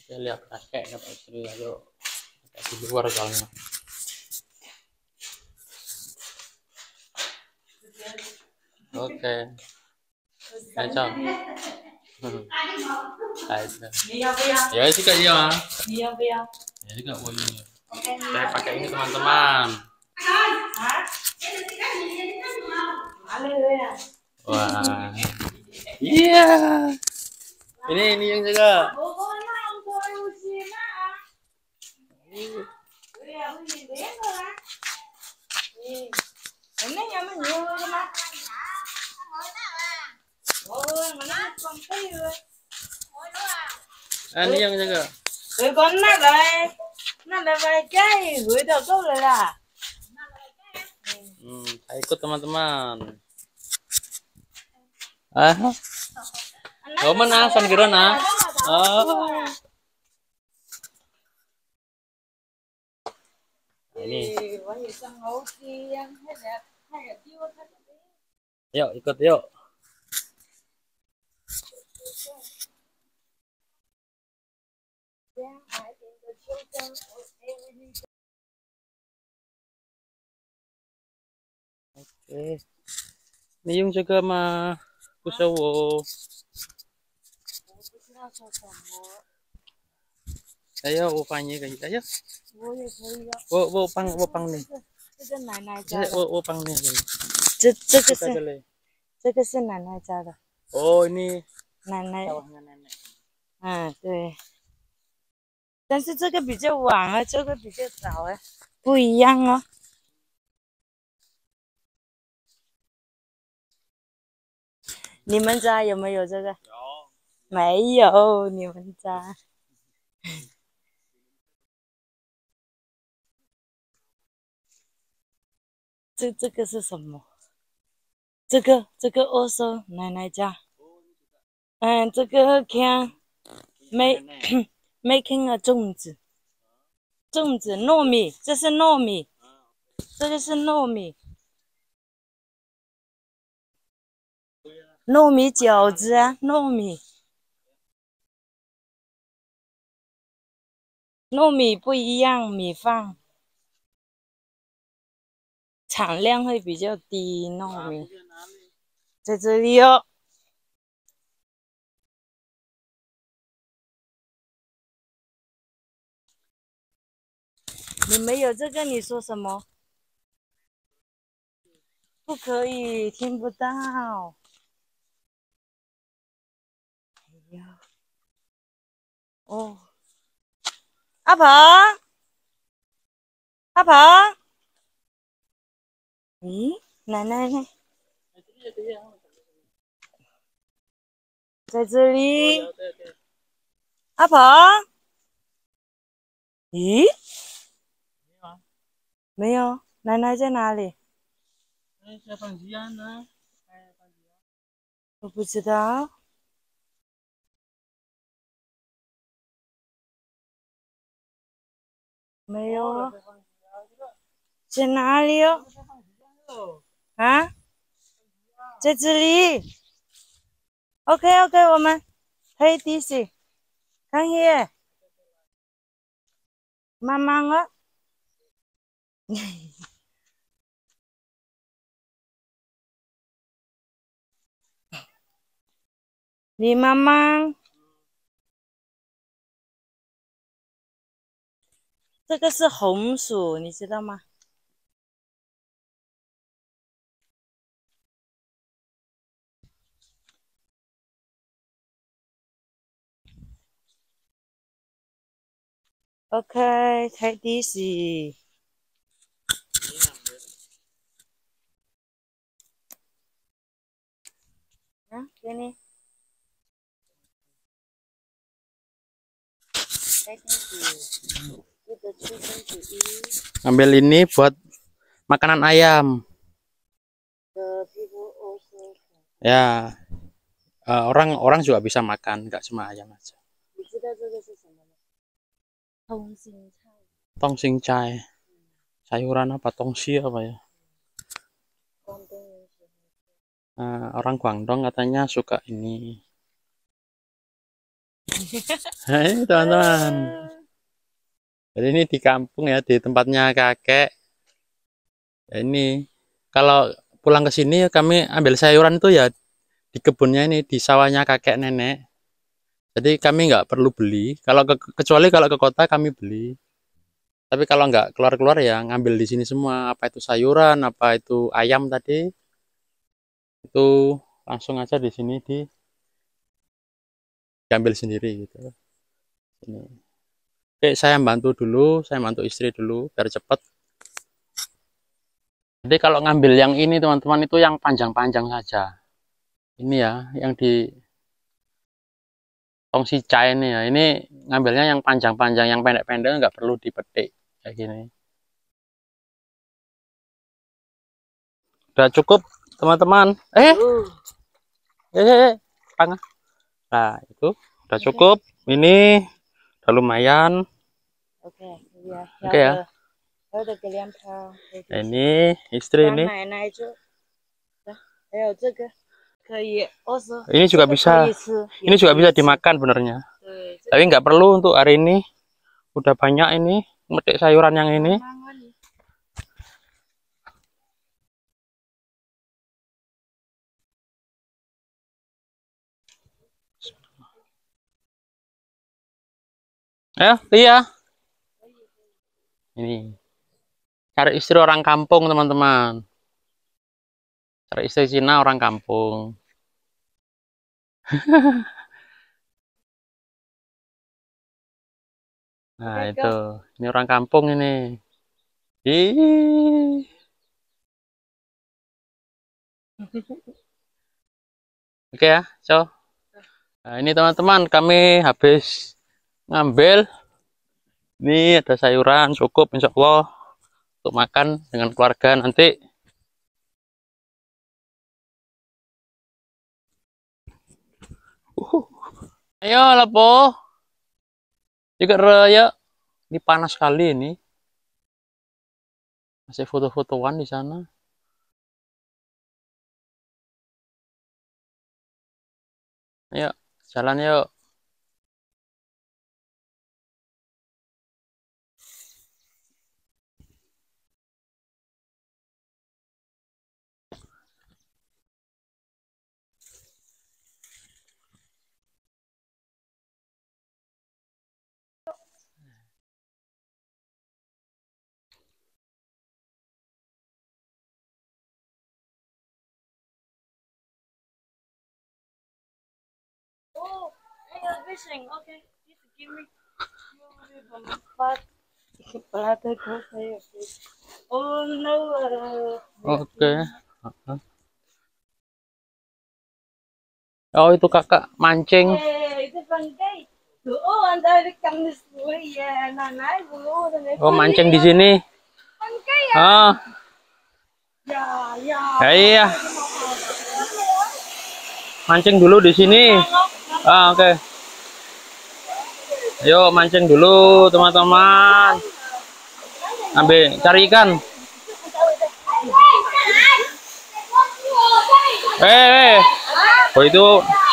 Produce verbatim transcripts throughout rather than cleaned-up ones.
Saya lihat kakek kata istri, ayo kakek di luar soalnya. Oke. Kacau. Ya sih kak iya. Iya iya. Ya sih kak boleh. Saya pakai ini teman-teman. Wah. Iya. Ini ini yang jaga. À, đi ăn chưa? Rồi con nát rồi, nát là vài cái gửi đầu câu rồi là. Hmm, ikut teman-teman. Ah, oh mana San Girona? Oh, ini. Yuk ikut yuk. Oke, ini yung jaga mah Kusawo. Ayo upahnya kayak gitu ayo. Wo wo pang wo pang nih. 这个奶奶家的。 我我帮你。 这这个是这个是奶奶家的。 Oh ini 奶奶。 sawahnya nenek. 嗯，对。但是这个比较晚啊，这个比较早啊，不一样哦。你们家有没有这个？有。没有，你们家。这这个是什么？这个这个二手奶奶家。嗯，这个看 make making 的粽子，粽子糯米，这是糯米，这个是糯米，糯米饺子啊，糯米，糯米不一样，米饭产量会比较低，糯米在这里哦。你没有这个，你说什么？不可以，听不到。哎呀，哦，阿婆，阿婆，咦，奶奶呢？在这里。阿婆，咦？没有，奶奶在哪里？我不知道。没有，在哪里哦？啊，在这里。OK OK， 我们可以继续。看 here， 慢慢哦。李妈妈，这个是红薯，你知道吗？OK， take it easy。啊，给你。take it easy。这个出生主义。 Ambil ini buat makanan ayam. Ya, uh, orang orang juga bisa makan, nggak cuma ayam aja. Tongsing cai. Sayuran apa tongsi apa ya? Uh, orang Guangdong katanya suka ini. Hai teman-teman. Jadi ini di kampung ya, di tempatnya kakek. Ya, ini kalau pulang ke sini kami ambil sayuran itu ya di kebunnya ini, di sawahnya kakek nenek. Jadi kami nggak perlu beli. Kalau ke, kecuali kalau ke kota kami beli. Tapi kalau nggak keluar-keluar ya ngambil di sini semua. Apa itu sayuran, apa itu ayam tadi, itu langsung aja di sini di diambil sendiri gitu. Ini. Oke, saya bantu dulu, saya bantu istri dulu biar cepet. Jadi kalau ngambil yang ini teman-teman itu yang panjang-panjang saja. Ini ya, yang di tong sica ini ya. Ini ngambilnya yang panjang-panjang, yang pendek-pendek nggak perlu dipetik kayak gini. Udah cukup teman-teman. Eh, eh, eh, eh. Nah itu udah cukup. Ini udah lumayan. Oke, ya. Oke ya. Ini istri ini. Ini juga bisa. Ini juga bisa dimakan benernya. Tapi nggak perlu untuk hari ini. Udah banyak ini metik sayuran yang ini. Ayo, iya. Ini cari istri orang kampung teman-teman. Cari istri Cina orang kampung. Nah itu, ini orang kampung ini. Ih. Oke ya, so. Nah, ini teman-teman kami habis ngambil. Ini ada sayuran cukup insya Allah untuk makan dengan keluarga nanti. Uh. Ayo lapo. Juga raya. Ini panas sekali ini. Masih foto-fotoan di sana. Ayo, jalan yuk. Fishing, okay. Give me. Oh no. Oke. Oh itu kakak mancing. Oh mancing di sini. Oh. Ya, iya. Mancing dulu di sini. Ah oke. Okay. Yuk mancing dulu teman-teman. Ambil cari ikan. Eh, eh. Oh itu.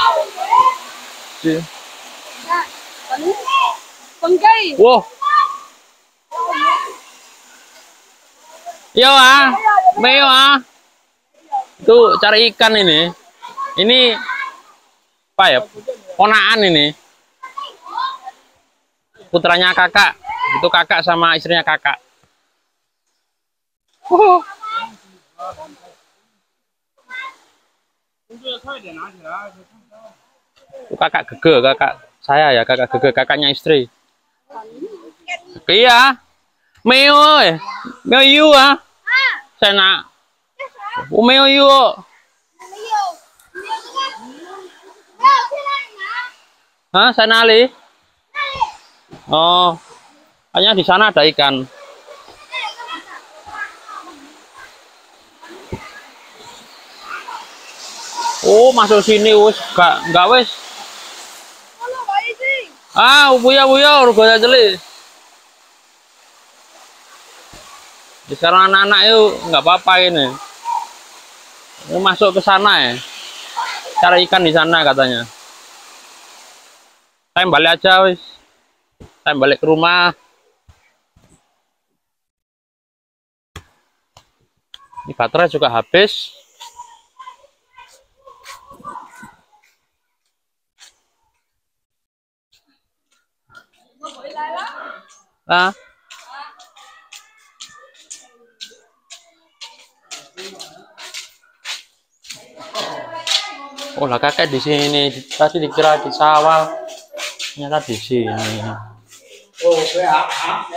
Wow. Yo ah, Meo ah. Itu cari ikan ini. Ini apa ya? Ponaan ini. Putranya kakak. Itu kakak sama istrinya kakak. Uh. Itu kakak Gege, kakak saya ya, kakak Gege, kakaknya istri. Iya. Meo ơi. Meo yêu à? Saya nak. Meo yêu. Hah, sana Ali? Oh, hanya di sana ada ikan. Oh, masuk sini wes, gak gak wes. Ah, buya buya, urga jeli. Sekarang anak-anak yuk, nggak apa-apa ini. Ini masuk ke sana ya, cari ikan di sana katanya. Saya balik aja wis. Saya balik ke rumah. Ini baterai juga habis. Nah. Oh lah kakek di sini. Tadi dikira di sawah. Ternyata di sini. Oh, kayak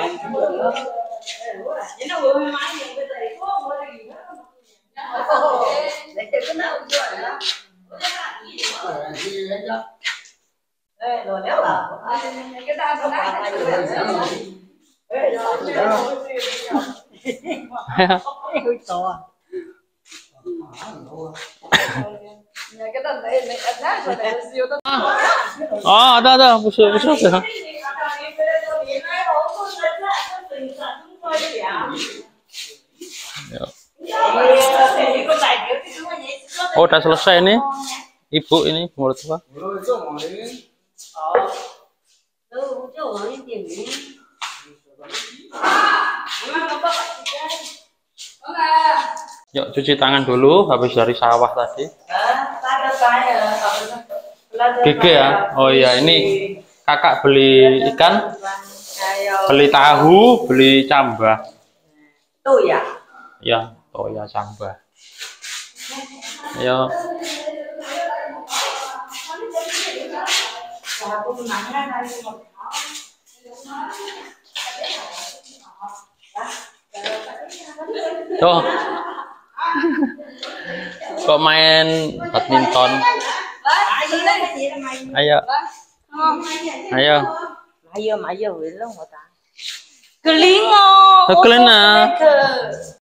Oh, ada ada busuk busuk ya. Oh, udah selesai nih. Ibu ini menurut apa? Yuk cuci tangan dulu habis dari sawah tadi. Gege ya. Oh iya, ini kakak beli ikan, beli tahu, beli cambah. Tuh ya. Ya, oh ya cambah. Ayo. Tuh. Kok main badminton? Ayo. Ayo. Ayo, ayo, belum ta. Kelingo. Kelingo.